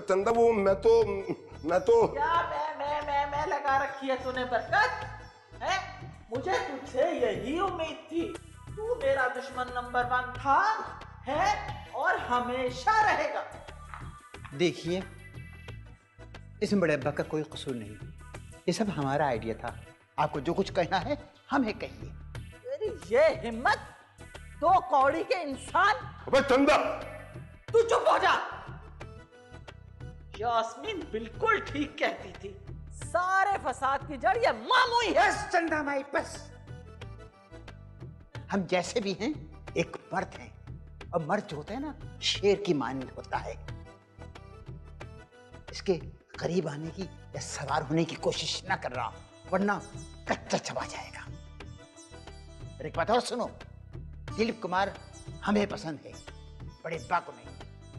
चंदा वो मैं तो क्या मैं लगा रखी है तूने बरकत है? मुझे तुझसे यही उम्मीद थी। तू मेरा दुश्मन नंबर 1 था है और हमेशा रहेगा। देखिए, इसमें बड़े अब्बा का कोई कसूर नहीं, ये सब हमारा आइडिया था। आपको जो कुछ कहना है हमें कहिए। तेरी ये हिम्मत, 2 कौड़ी के इंसान। अबे चंदा, तू चुप हो जा। यास्मीन बिल्कुल ठीक कहती थी, सारे फसाद की जड़ ये मामू ही है। बस चंदा माई बस। हम जैसे भी हैं एक मर्द हैं, और मर्द जो होता है ना शेर की मानद होता है। इसके करीब आने की या सवार होने की कोशिश ना कर रहा, वरना कच्चा चबा जाएगा। और एक बात और सुनो, दिलीप कुमार हमें पसंद है, बड़े अब्बा को नहीं।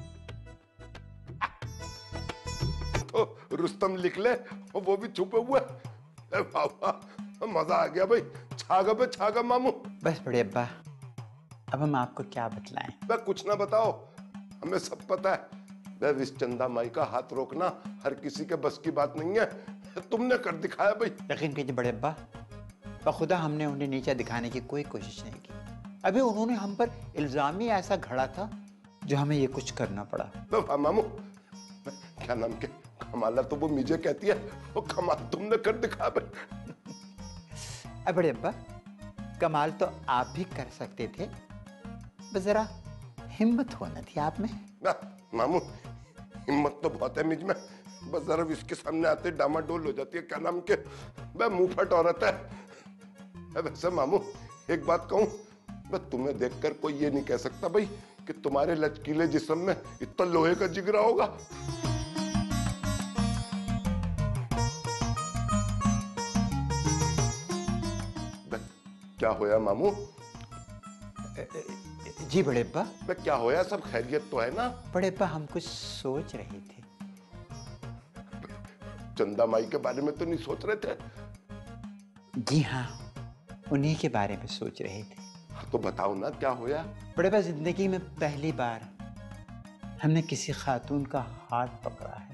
तो रुस्तम लिख ले, वो भी छुपे हुए। मजा आ गया भाई, छागा पे छागा मामू। बस बड़े अब्बा, अब हम आपको क्या बतलाएं? मैं कुछ ना बताओ, हमें सब पता है। मैं इस चंदा माई का हाथ रोकना हर किसी के बस की बात नहीं है, तुमने कर दिखाया भाई। यकीन कीजिए बड़े अब्बा, बखुदा हमने उन्हें नीचा दिखाने की कोई कोशिश नहीं की। अभी उन्होंने हम पर इल्जाम ही ऐसा घड़ा था जो हमें ये कुछ करना पड़ा। तो मामू क्या नाम के कमाला तो वो मुझे कहती है, वो कमाल तुमने कर दिखाया भाई। अब बड़े अब्बा, कमाल तो आप भी कर सकते थे, बस जरा हिम्मत होना थी आप में। ना मामू, हिम्मत तो बहुत है मुझ में, बस जरा इसके सामने आते डामाडोल हो जाती है। क्या नाम के मैं मुंह फट औरत है। वैसे मामू एक बात कहूं, मैं तुम्हें देखकर कोई ये नहीं कह सकता भाई कि तुम्हारे लचकीले जिस्म में इतना लोहे का जिगरा होगा। क्या होया मामू? जी बड़े अब्बा। क्या होया, सब खैरियत तो है ना? बड़े अब्बा हम कुछ सोच रहे थे। चंदा माई के बारे में तो नहीं सोच रहे थे? जी हाँ, उन्हीं के बारे में सोच रहे थे। हाँ तो बताओ ना क्या होया? बड़े अब्बा, जिंदगी में पहली बार हमने किसी खातून का हाथ पकड़ा है।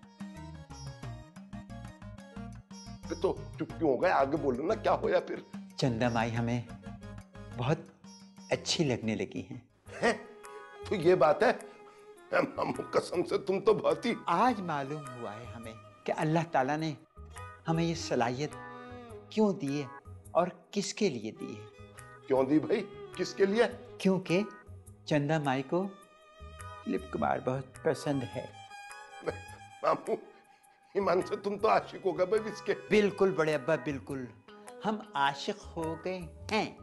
तो चुप क्यों हो गए, आगे बोलो ना क्या होया फिर? चंदा माई हमें बहुत अच्छी लगने लगी हैं। तो ये बात है? मामू कसम से तुम तो बहुत ही। आज मालूम हुआ है हमें कि अल्लाह ताला ने हमें ये सलाहियत क्यों दी है और किसके लिए दी है। क्यों दी भाई, किसके लिए? क्योंकि चंदा माई को दिलीप कुमार बहुत पसंद है। मामू ईमान से तुम तो आशिक हो गए भाई इसके। बिल्कुल बड़े अब्बा, बिल्कुल हम आशिक हो गए हैं।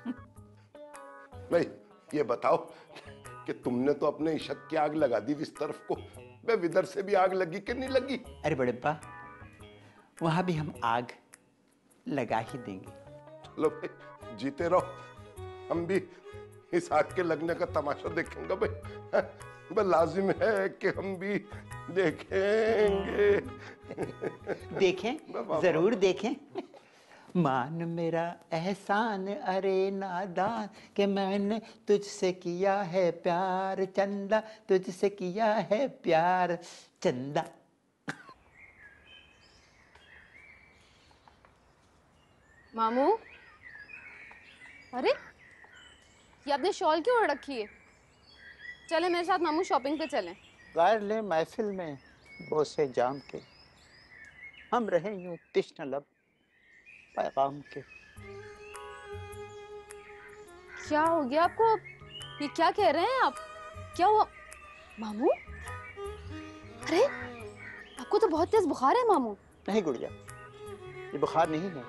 भाई ये बताओ कि तुमने तो अपने इश्क की आग लगा दी इस तरफ को, मैं विदर से भी आग लगी कि नहीं लगी? अरे बड़े अब्बा, वहां भी हम आग लगा ही देंगे। चलो भाई जीते रहो, हम भी इस आग के लगने का तमाशा देखेंगे भाई। बस लाजिम है कि हम भी देखेंगे। देखें, जरूर देखें। मान मेरा एहसान अरे नादान कि मैंने तुझसे किया है प्यार चंदा, तुझसे किया है प्यार चंदा। मामू, अरे ये आपने शॉल क्यों ओढ़ रखी है? चले मेरे साथ मामू, शॉपिंग पे चलें। गायर ले महफिल में बोसे जाम के, हम रहे यूं तिश्न लब पैगाम के। क्या हो गया आपको? ये क्या कह रहे हैं आप? क्या हुआ मामू? अरे आपको तो बहुत तेज बुखार है मामू। नहीं गुड़िया, ये बुखार नहीं है,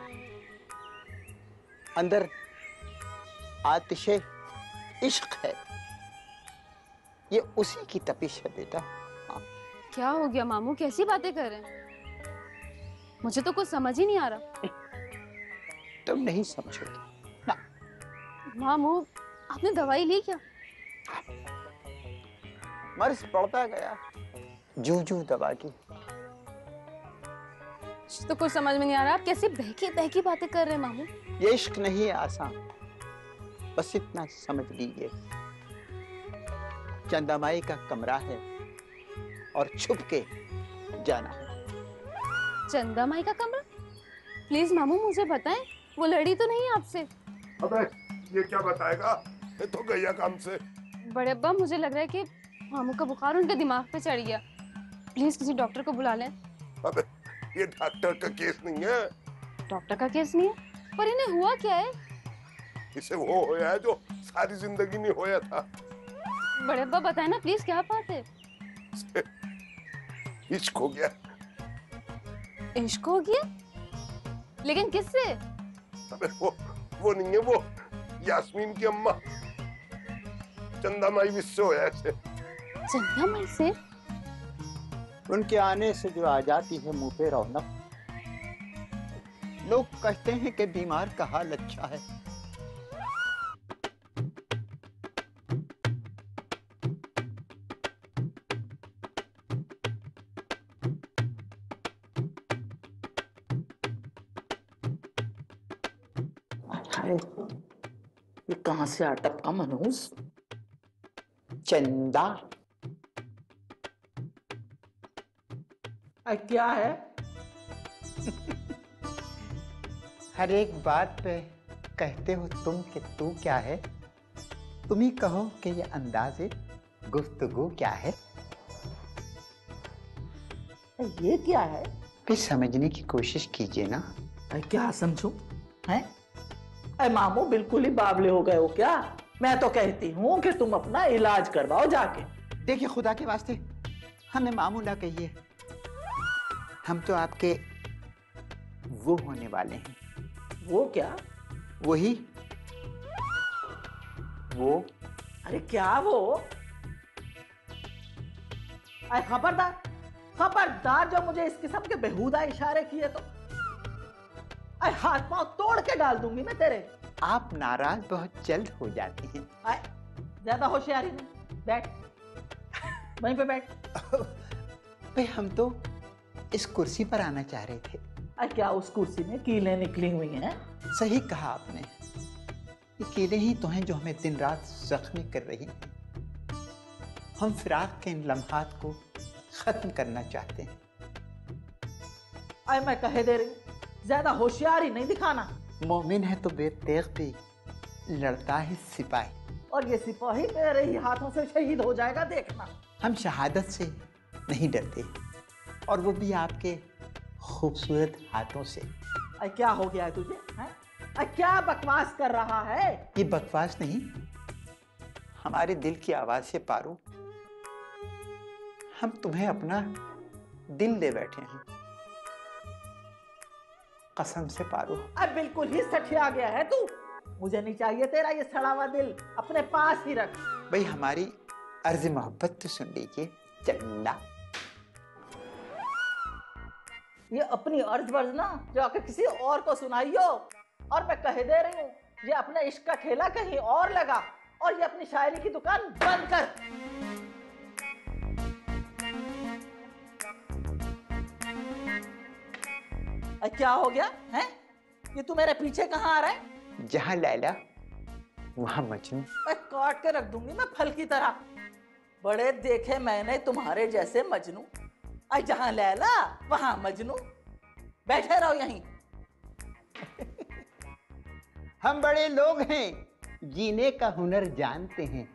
अंदर आतिशे इश्क है, ये उसी की तपिश है बेटा। क्या हो गया मामू, कैसी बातें कर रहे हैं? मुझे तो कुछ समझ ही नहीं आ रहा। तुम नहीं समझोगे ना। मामू आपने दवाई ली क्या? मर्ज पड़ता गया जू जू दवा की। तो कुछ समझ में नहीं आ रहा, आप कैसी बहकी बहकी बातें कर रहे हैं मामू। ये इश्क नहीं है आसान, बस इतना समझ लीजिए, चंदामाई का कमरा है, और छुप के जाना। चंदा माई का कमरा? प्लीज मामू मुझे बताएं, वो लड़ी तो नहीं आपसे? अबे ये क्या बताएगा, ये तो गया काम से। बड़े अब्बा मुझे लग रहा है कि मामू का बुखार उनके दिमाग पे चढ़ गया, प्लीज किसी डॉक्टर को बुला लें। अबे ये डॉक्टर का केस नहीं है। डॉक्टर का केस नहीं है? पर इन्हें हुआ क्या है? इसे वो होया है जो सारी जिंदगी नहीं होया था। बड़े अब्बा बताए ना प्लीज, क्या बात है? इसे इश्क हो गया। इश्क हो गया? लेकिन किससे? अबे वो नहीं है, वो यास्मीन की अम्मा चंदा माई भी होया ऐसे। चंदा माई से? उनके आने से जो आ जाती है मुंह पे रौनक। लोग कहते हैं कि बीमार का हाल अच्छा है। अरे ये कहाँ से आ टपका मनोज? चंदा क्या है? हर एक बात पे कहते हो तुम कि तू क्या है। तुम ही कहो कि ये अंदाज़े गुफ्तगू क्या है। ये क्या है? फिर समझने की कोशिश कीजिए ना। क्या समझूं? हैं? अरे मामू बिल्कुल ही बावले हो गए हो क्या? मैं तो कहती हूँ कि तुम अपना इलाज करवाओ जाके। देखिए खुदा के वास्ते हमें मामू ना कहिए, हम तो आपके वो होने वाले हैं। वो क्या? वही वो। अरे क्या वो? अरे खबरदार खबरदार, जो मुझे इस किस्म के बेहुदा इशारे किए तो अरे हाथ पांव तोड़ के डाल दूंगी मैं तेरे। आप नाराज बहुत जल्द हो जाती हैं। अरे ज्यादा होशियारी नहीं, बैठ वहीं पे बैठ। भाई हम तो इस कुर्सी पर आना चाह रहे थे। अरे क्या उस कुर्सी में कीलें निकली हुई हैं? सही कहा आपने, ये कीलें ही तो हैं जो हमें दिन रात जख्मी कर रही हैं। हम फिराक के इन लम्हात को खत्म करना चाहते हैं। अरे मैं कहे दे रही हूँ, ज्यादा होशियारी नहीं दिखाना। मोमिन है तो बेतेग भी, लड़ता है सिपाही। और ये सिपाही मेरे ही हाथों से शहीद हो जाएगा, देखना। हम शहादत से नहीं डरते, और वो भी आपके खूबसूरत हाथों से। अरे क्या हो गया है तुझे? हैं? अरे क्या बकवास कर रहा है? ये बकवास नहीं, हमारे दिल की आवाज से पारो, हम तुम्हें अपना दिल दे बैठे हैं। कसम से पारो। अब बिल्कुल ही सठिया गया है तू। मुझे नहीं चाहिए तेरा ये सड़ा हुआ दिल, अपने पास ही रख। भाई हमारी अर्ज मोहब्बत तो सुन लीजिए चंदा। ये अपनी अर्ज वर्ज ना जाके किसी और को सुनाइयो। और मैं कह दे रही हूँ, ये अपने इश्क का ठेला कहीं और लगा और ये अपनी शायरी की दुकान बंद कर। क्या हो गया है? ये तू मेरे पीछे कहाँ आ रहा है? जहां लैला वहां मजनू। मैं काट के रख दूंगी मैं फल की तरह। बड़े देखे मैंने तुम्हारे जैसे मजनू। जहां लैला वहां मजनू। बैठे रहो यहीं। हम बड़े लोग हैं, जीने का हुनर जानते हैं।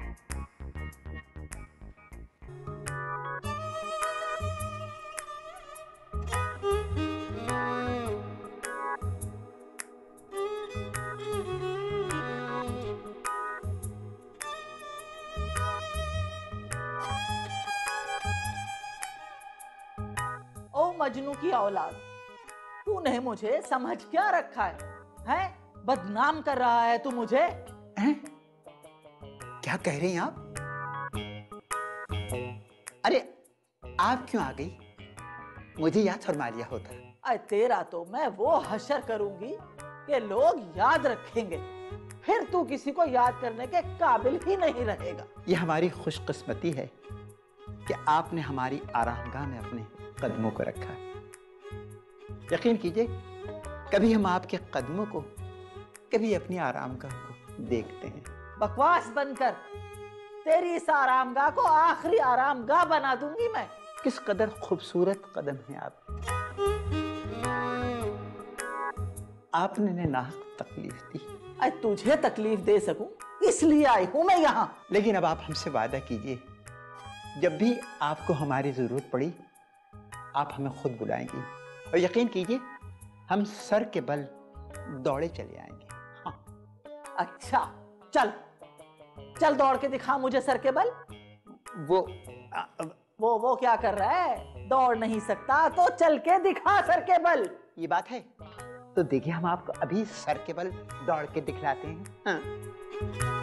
ओ मजनू की औलाद, तूने मुझे समझ क्या रखा है? हैं? बदनाम कर रहा है तू मुझे। हैं? क्या कह रही हैं आप? अरे आप क्यों आ गई? मुझे याद फरमा लिया होता। अरे तेरा तो मैं वो हशर करूंगी कि लोग याद रखेंगे, फिर तू किसी को याद करने के काबिल ही नहीं रहेगा। ये हमारी खुशकिस्मती है कि आपने हमारी आरामगाह में अपने कदमों को रखा है। यकीन कीजिए, कभी हम आपके कदमों को, कभी अपनी आरामगाह को देखते हैं। बकवास बंद कर। तेरी इस आरामगाह को आखिरी आरामगाह बना दूंगी मैं। किस कदर खूबसूरत कदम है आप। आपने नाहक तकलीफ दी, आज तुझे तकलीफ दे सकूं इसलिए आई हूं मैं यहाँ। लेकिन अब आप हमसे वादा कीजिए, जब भी आपको हमारी जरूरत पड़ी आप हमें खुद बुलाएंगी, और यकीन कीजिए हम सर के बल दौड़े चले आएंगे। हाँ। अच्छा चल चल दौड़ के दिखा मुझे सर के बल। वो वो क्या कर रहा है? दौड़ नहीं सकता तो चल के दिखा सर के बल। ये बात है, तो देखिए हम आपको अभी सर के बल दौड़ के दिखलाते हैं। हाँ।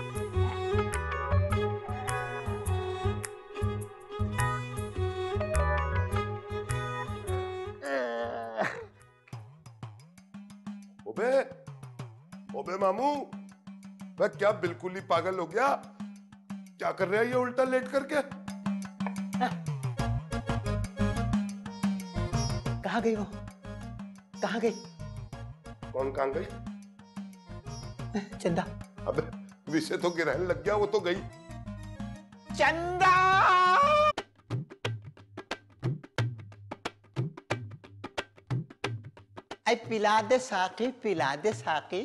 ओबे ओबे मामू, मैं क्या बिल्कुल ही पागल हो गया? क्या कर रहा है ये उल्टा लेट करके? कहाँ गई वो? कहाँ गई? कौन कहाँ गई? चंदा। अबे विषय तो गिरहन लग गया, वो तो गई। चंदा! ऐ पिला दे साकी, पिला दे साकी।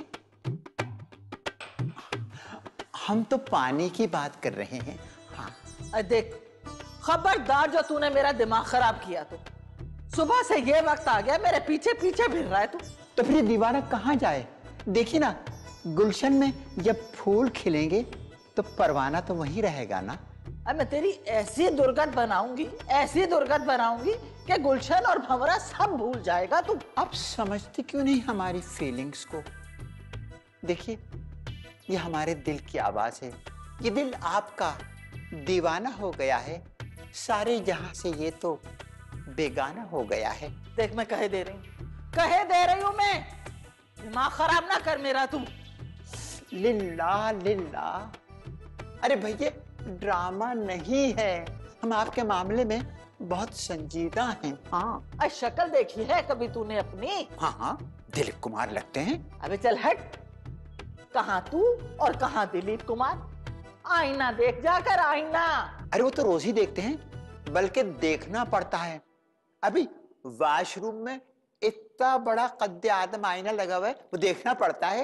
हम तो पानी की बात कर रहे हैं। हाँ। देख खबरदार, जो तूने मेरा दिमाग खराब किया। तो सुबह से ये वक्त आ गया मेरे पीछे पीछे फिर रहा है तू। तो फिर दीवाना कहाँ जाए? देखिए ना, गुलशन में जब फूल खिलेंगे तो परवाना तो वहीं रहेगा ना। अब मैं तेरी ऐसी दुर्गत बनाऊंगी, ऐसी दुर्गत बनाऊंगी कि गुलशन और भंवरा सब भूल जाएगा तू। आप समझते क्यों नहीं हमारी फीलिंग्स को? देखिए ये हमारे दिल की आवाज है, ये दिल आपका दीवाना हो गया है, सारे जहां से ये तो बेगाना हो गया है। देख मैं कहे दे रही हूँ मैं, दिमाग खराब ना कर मेरा तू। लिल्ला लिल्ला। अरे भैया ड्रामा नहीं है, हम आपके मामले में बहुत संजीदा हैं। हाँ। शक्ल देखी है कभी तूने अपनी? हाँ हाँ, दिलीप कुमार लगते हैं। अबे चल हट, कहाँ तू और कहाँ दिलीप कुमार? आईना देख जाकर, आईना। अरे वो तो रोज ही देखते हैं, बल्कि देखना पड़ता है। अभी वॉशरूम में इतना बड़ा कद्दे आदम आईना लगा हुआ है, वो देखना पड़ता है।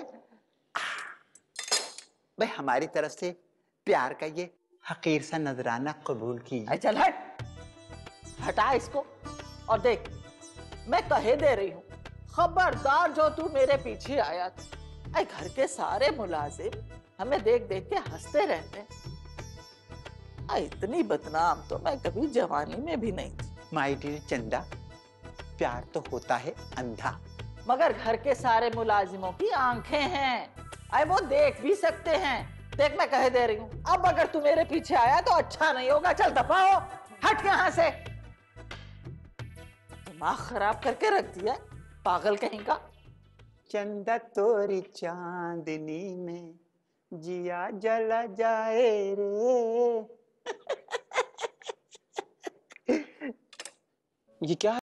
भाई हमारी तरफ से प्यार का ये हकीर सा नजराना कबूल कीजिए। चल हट, हटा इसको। और देख मैं कहे दे रही हूँ, खबरदार जो तू मेरे पीछे आया था। घर के सारे मुलाजिम हमें देख देख के हंसते रहते हैं। इतनी बदनाम तो मैं कभी जवानी में भी नहीं थी। माय डियर चंदा, प्यार तो होता है अंधा। मगर घर के सारे मुलाजिमों की आंखें हैं, वो देख भी सकते हैं। देख मैं कहे दे रही हूँ, अब अगर तू मेरे पीछे आया तो अच्छा नहीं होगा। चल दफा हो, हट यहाँ से। दिमाग खराब करके रख दिया, पागल कहीं का। चंदा तोरी चांदनी में जिया जला जाए रे। ये क्या